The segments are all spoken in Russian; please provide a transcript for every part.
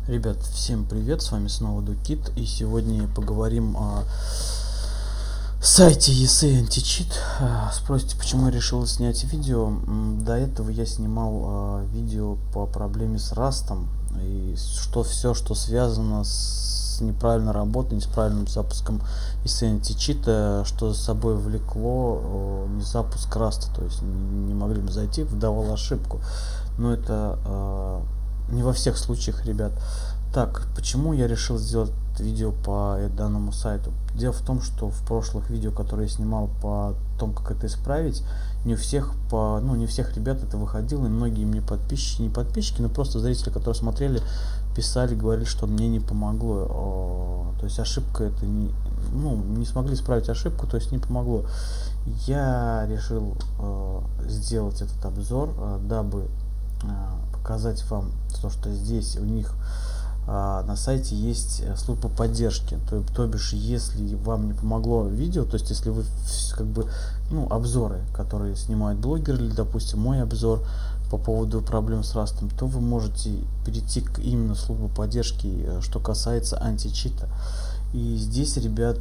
Ребят, всем привет, с вами снова Дукит, и сегодня поговорим о сайте ESA Anti-Cheat. Спросите, почему я решил снять видео. До этого я снимал видео по проблеме с Rust, и все, что связано с неправильной работой, с правильным запуском ESA Anti-Cheat, что за собой влекло не запуск Rust, то есть не могли бы зайти, выдавал ошибку. Но это не во всех случаях, ребят. Так, почему я решил сделать видео по данному сайту? Дело в том, что в прошлых видео, которые я снимал по тому, как это исправить, не у всех ребят это выходило, и многие мне не подписчики, но просто зрители, которые смотрели, писали, говорили, что мне не помогло. То есть ошибка это не смогли исправить ошибку, то есть не помогло. Я решил сделать этот обзор, дабы показать вам то, что здесь у них на сайте есть служба поддержки, то бишь, если вам не помогло видео, то есть если вы обзоры, которые снимают блогеры, или допустим мой обзор по поводу проблем с Rust, то вы можете перейти к именно службе поддержки, что касается античита. И здесь, ребят,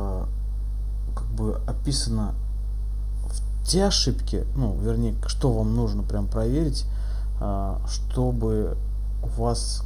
описано те ошибки, вернее, что вам нужно прям проверить, чтобы у вас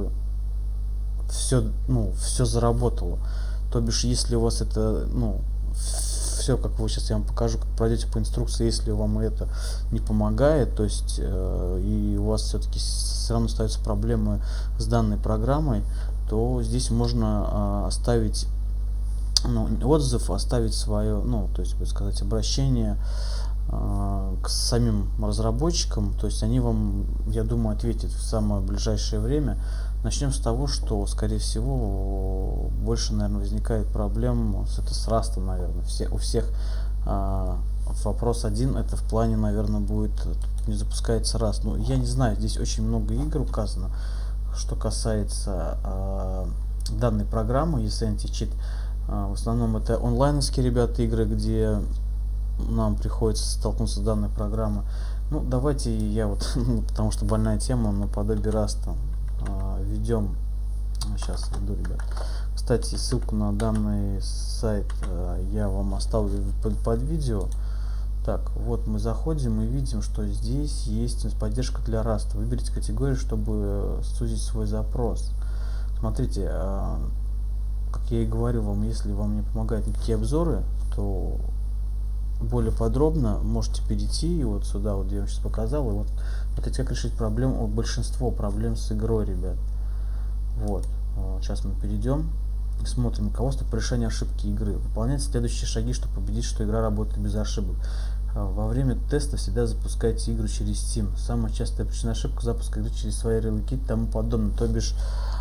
все заработало. То бишь, если у вас это, все, как вы сейчас я вам покажу, как пройдете по инструкции, если вам это не помогает, то есть и у вас все-таки все равно остаются проблемы с данной программой, то здесь можно оставить отзыв, оставить свое, то есть, сказать, обращение к самим разработчикам, то есть они вам, я думаю, ответят в самое ближайшее время. Начнем с того, что, скорее всего, больше, наверное, возникает проблем с Rust, наверное, у всех. Вопрос один, это в плане, наверное, будет, не запускается Rust. Я не знаю, здесь очень много игр указано, что касается данной программы ESA Anti-Cheat. В основном это онлайновские, ребята, игры, где нам приходится столкнуться с данной программой. Давайте я потому что больная тема, наподобие Rust введем. Сейчас веду, ребят. Кстати, ссылку на данный сайт я вам оставлю под видео. Так, вот мы заходим и видим, что здесь есть поддержка для Rust. Выберите категорию, чтобы сузить свой запрос. Смотрите, как я и говорил вам, если вам не помогают никакие обзоры, то более подробно можете перейти и вот сюда, вот я вам сейчас показал, и вот это как решить проблему, большинство проблем с игрой, ребят. Вот, сейчас мы перейдем и смотрим руководство по решению ошибки игры. Выполняйте следующие шаги, чтобы победить, что игра работает без ошибок. Во время теста всегда запускайте игру через Steam. Самая частая причина ошибки — запуска игры через свои ярлыки и тому подобное. То бишь,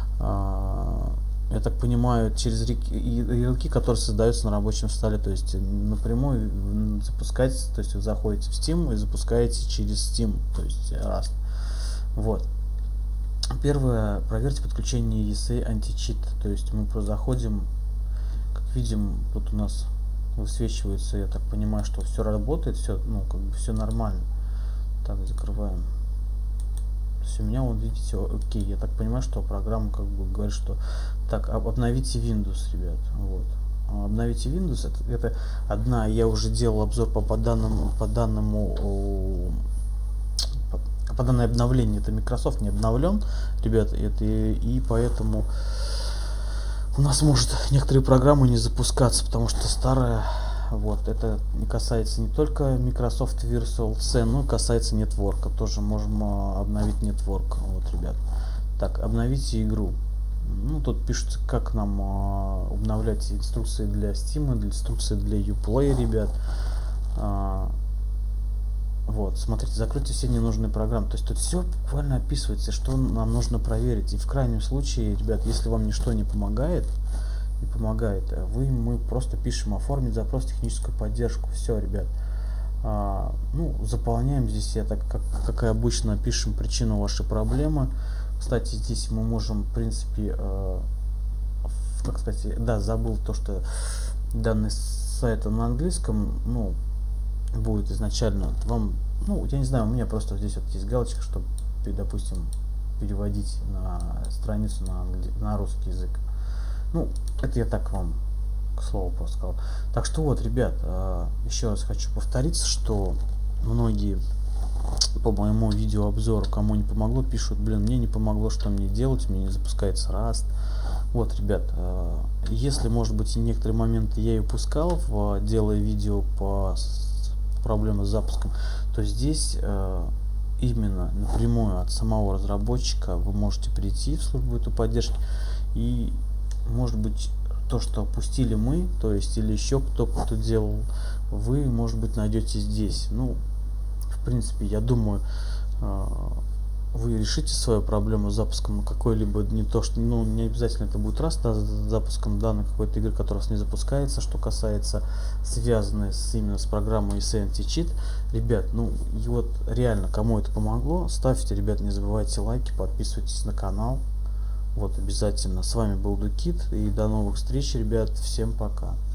я так понимаю, через ярлыки, которые создаются на рабочем столе, то есть напрямую запускать, то есть вы заходите в Steam и запускаете через Steam, то есть Rust. Вот. Первое, проверьте подключение ESA Anti-Cheat, то есть мы просто заходим, как видим, тут у нас высвечивается, я так понимаю, что все работает, все, все нормально. Так, закрываем. То есть у меня, вот видите, окей, я так понимаю, что программа говорит, что так, обновите Windows, ребят, вот. Обновите Windows, это одна, я уже делал обзор по данному по данное обновление, это Microsoft не обновлен, ребят, и поэтому у нас может некоторые программы не запускаться, потому что старая. Вот, это не касается не только Microsoft Virtual C, но и касается нетворка. Тоже можем обновить нетворк. Вот, ребят. Так, обновите игру. Тут пишется, как нам обновлять инструкции для Steam, инструкции для Uplay, ребят. Вот, смотрите, закройте все ненужные программы. То есть тут все буквально описывается, что нам нужно проверить. И в крайнем случае, ребят, если вам ничто не помогает, мы просто пишем оформить запрос, техническую поддержку. Все, ребят. Заполняем здесь, как и обычно, пишем причину вашей проблемы. Кстати, здесь мы можем, в принципе, забыл то, что данный сайт на английском, будет изначально вам, я не знаю, у меня просто здесь вот есть галочка, чтобы, допустим, переводить на страницу на русский язык. Ну, это я так вам к слову просто сказал. Так что вот, ребят, еще раз хочу повториться, что многие по моему видеообзору, кому не помогло, пишут: блин, мне не помогло, что мне делать, мне не запускается Rust. Вот, ребят, если, может быть, и некоторые моменты я и упускал, делая видео по проблемам с запуском, то здесь именно напрямую от самого разработчика вы можете прийти в службу эту поддержки, и, может быть, то, что опустили мы, то есть, или еще кто-то делал, вы, может быть, найдете здесь. Ну, в принципе, я думаю, вы решите свою проблему с запуском какой-либо, не то что, ну, не обязательно это будет раз, да, с запуском данной какой-то игры, которая у вас не запускается, что касается связанной именно с программой SNT Cheat. Ребят, ну, и вот реально, кому это помогло, ставьте, ребят, не забывайте лайки, подписывайтесь на канал. Вот, обязательно. С вами был Дукит, и до новых встреч, ребят. Всем пока.